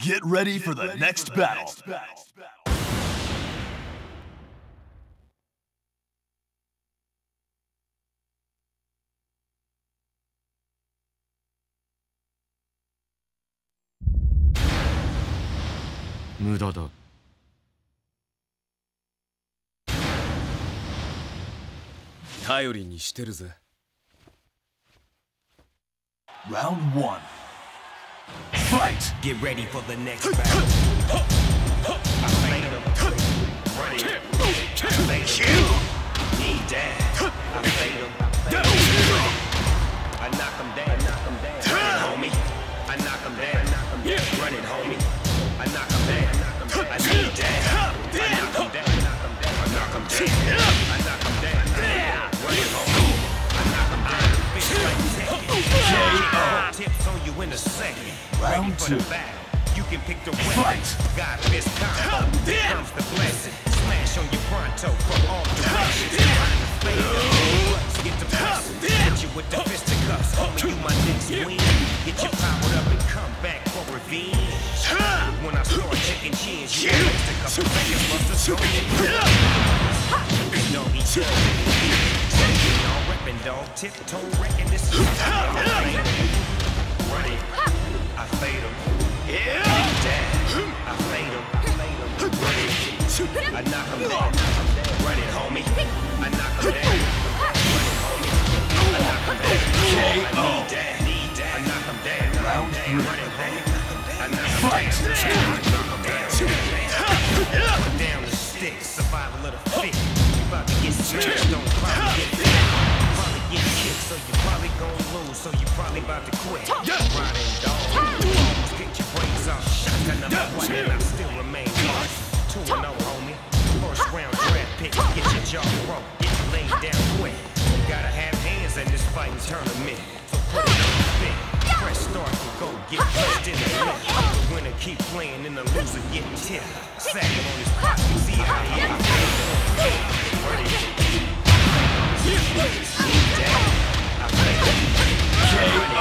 Get ready for the next battle. 무더덕頼りにしてるぜ Round 1. Fight! Get ready for the next battle. I made him. Ready. Need that. I made him. I knock him down. Run it, homie. I knock him down. Run it, homie. I knock him down. I need that. I knock him down. I knock him down. I knock him down. Run it, homie. I knock him down. Bitch, like that. Tips on you in a second. Round 2. You can pick the weapon. God fist combo. Here comes the blessing. Smash on your pronto from all directions. Get the pressing. Hit you with the fisticuffs. Homie, you my next queen. Get you powered up and come back for revenge. When I start chicken chins, you waste a couple seconds. Must have no each other. Y'all reppin', dog. Tiptoe wrecking this is Run it. I fade him. Yeah. I fade him. Run it. I knock him down. Run it, homie. I knock him down. Run it, homie. I knock him down. I need that. I knock him down. Round 3. Run it, homie. I knock him down. I knock him down. Put down the sticks. Survival of the fit. You about to get smashed. Don't probably get fit. Probably get kicked, so you probably gon' lose. So you probably about to quit. Riding dog. Almost get your brains off. Shotgun number 1 and I still remain lost. 2-0, homie. First round draft pick. Get your jaw broke. Get you laid down quick. You gotta have hands at this fighting tournament. So put it on the fit. Press start and go get punched in the lip. The winner keep playing and the loser getting tipped. Sagging on his pocket. See how he is. Ready. I play.